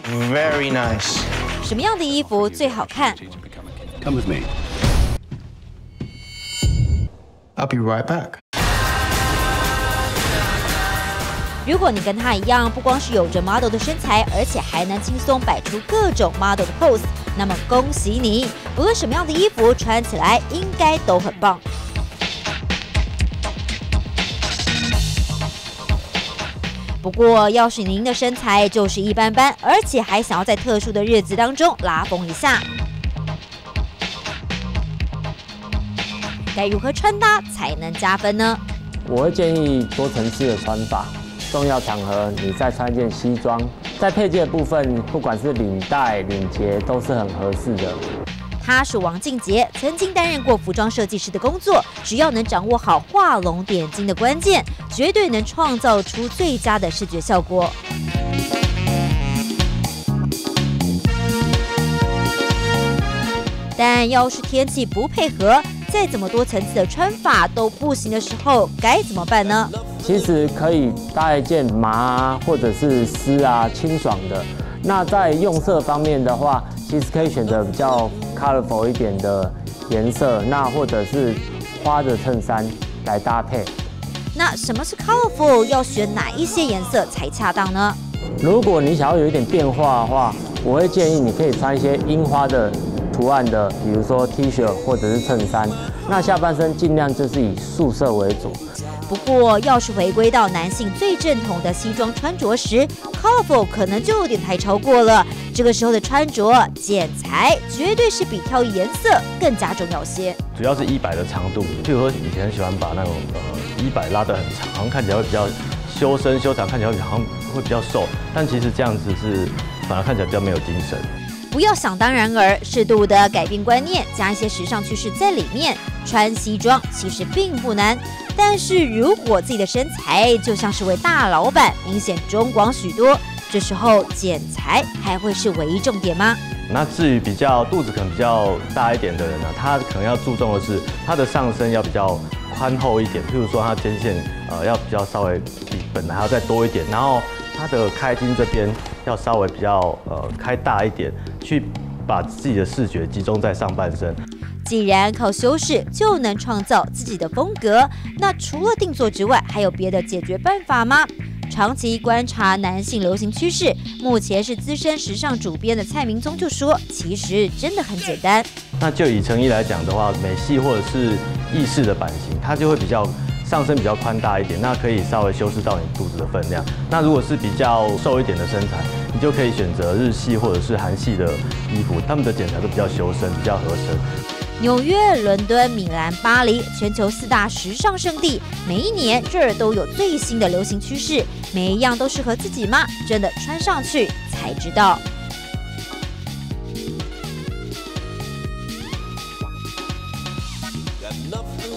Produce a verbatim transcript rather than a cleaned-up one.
Very nice. 什么样的衣服最好看？ Come with me. I'll be right back. 如果你跟他一样，不光是有着 model 的身材，而且还能轻松摆出各种 model 的 pose， 那么恭喜你！不论什么样的衣服穿起来，应该都很棒。不过，要是您的身材就是一般般，而且还想要在特殊的日子当中拉风一下，该如何穿搭才能加分呢？ 我会建议多层次的穿法。重要场合，你再穿一件西装，在配件的部分，不管是领带、领结，都是很合适的。 他是王靖杰，曾经担任过服装设计师的工作，只要能掌握好画龙点睛的关键，绝对能创造出最佳的视觉效果。但要是天气不配合，再怎么多层次的穿法都不行的时候，该怎么办呢？ 其实可以搭一件麻啊，或者是丝啊，清爽的。那在用色方面的话，其实可以选择比较 colorful 一点的颜色，那或者是花的衬衫来搭配。 那什么是 colorful？ 要选哪一些颜色才恰当呢？ 如果你想要有一点变化的话，我会建议你可以穿一些樱花的图案的，比如说 T 恤或者是衬衫。那下半身尽量就是以素色为主。 不过，要是回归到男性最正统的西装穿着时 ，colorful 可能就有点太超过了。这个时候的穿着剪裁绝对是比挑颜色更加重要些。 主要是衣摆的长度，譬如说以前很喜欢把那种呃衣摆拉得很长，好像看起来会比较修身修长，看起来好像会比较瘦，但其实这样子是反而看起来比较没有精神。 不要想当然尔，适度的改变观念，加一些时尚趋势在里面，穿西装其实并不难。但是如果自己的身材就像是位大老板，明显中广许多，这时候剪裁还会是唯一重点吗？ 那至于比较肚子可能比较大一点的人呢，他可能要注重的是他的上身要比较宽厚一点，譬如说他肩线呃要比较稍微比本来还要再多一点，然后他的开襟这边要稍微比较呃开大一点，去把自己的视觉集中在上半身。 既然靠修饰就能创造自己的风格，那除了定做之外，还有别的解决办法吗？长期观察男性流行趋势，目前是资深时尚主编的蔡明宗就说，其实真的很简单。 那就以成衣来讲的话，美系或者是意式的版型，它就会比较上身比较宽大一点，那可以稍微修饰到你肚子的分量。那如果是比较瘦一点的身材，你就可以选择日系或者是韩系的衣服，他们的剪裁都比较修身，比较合身。 纽约、伦敦、米兰、巴黎，全球四大时尚圣地，每一年这儿都有最新的流行趋势，每一样都适合自己吗？真的穿上去才知道。 Got nothing